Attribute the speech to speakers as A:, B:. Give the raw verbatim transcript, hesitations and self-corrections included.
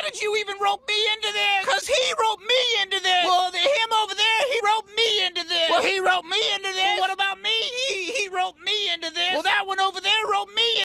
A: did you even rope me into this? Because he roped me into this. Well, the him over there, he roped me into this. Well, he roped me into this. Well, what about me? He, he roped me into this. Well, that one